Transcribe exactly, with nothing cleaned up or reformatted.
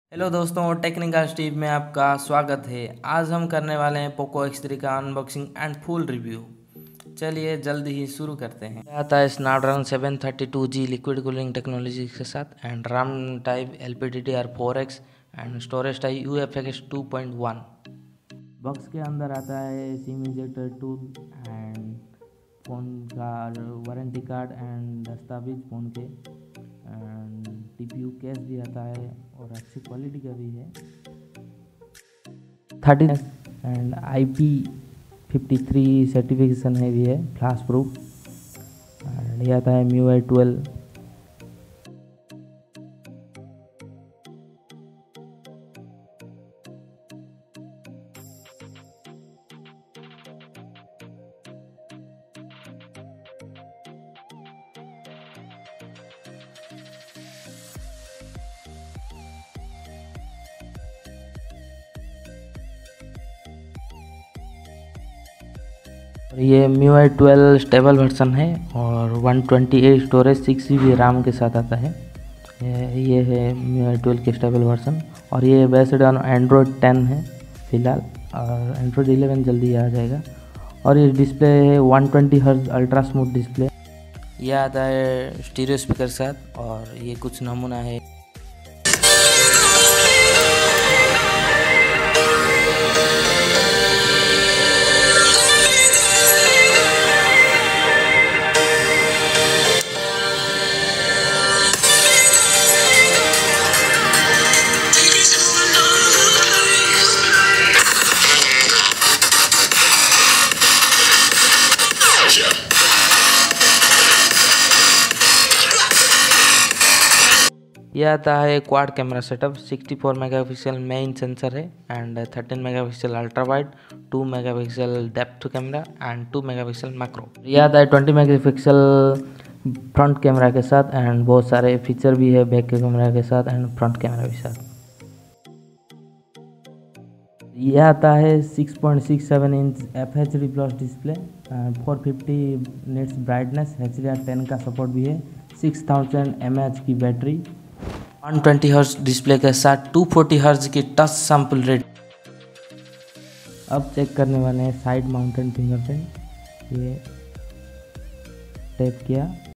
Hello दोस्तों, technical Steve में आपका स्वागत है। आज हम करने वाले हैं पोको एक्स थ्री का अनबॉक्सिंग एंड फुल रिव्यू। चलिए जल्दी ही शुरू करते हैं। यह आता है Snapdragon seven thirty two G liquid cooling technology के साथ and RAM type L P D D R four X and storage type U F X two point one. Box के अंदर आता है SIM injector tool and phone का warranty card and दस्तावेज phone के and T P U case भी आता है और अच्छी क्वालिटी का भी है। Thirty and I P fifty three certification है भी है, फ्लैश प्रूफ। एंड ये आता है एम यू आई ट्वेल्व। और ये M U I twelve stable version है और one twenty eight storage six G B RAM के साथ आता है। ये ये है एम यू आई ट्वेल्व के स्टेबल वर्जन और ये बेस्ड ऑन एंड्रॉयड टेन है फिलहाल, और एंड्रॉयड इलेवन जल्दी आ जाएगा। और ये डिस्प्ले है one twenty hertz ultra smooth display. ये आता है स्टीरियो स्पीकर के साथ और ये कुछ नमूना है। यह आता है quad camera setup. Sixty four megapixel main sensor है and thirteen megapixel ultra wide, two megapixel depth camera and two megapixel macro. यह आता है ट्वेंटी मेगापिक्सल फ्रंट कैमरा के साथ एंड बहुत सारे फीचर भी है बैक के कैमरा के साथ एंड फ्रंट कैमरा के साथ। यह आता है six point six seven inch F H D plus display, four fifty nits brightness, H D R ten का सपोर्ट भी है, सिक्स थाउजेंड एम एच की battery, one twenty hertz display के साथ टू फोर्टी हर्ट्ज की touch sample rate. अब check करने वाले हैं साइड माउंटेड फिंगरप्रिंट। ये टैप किया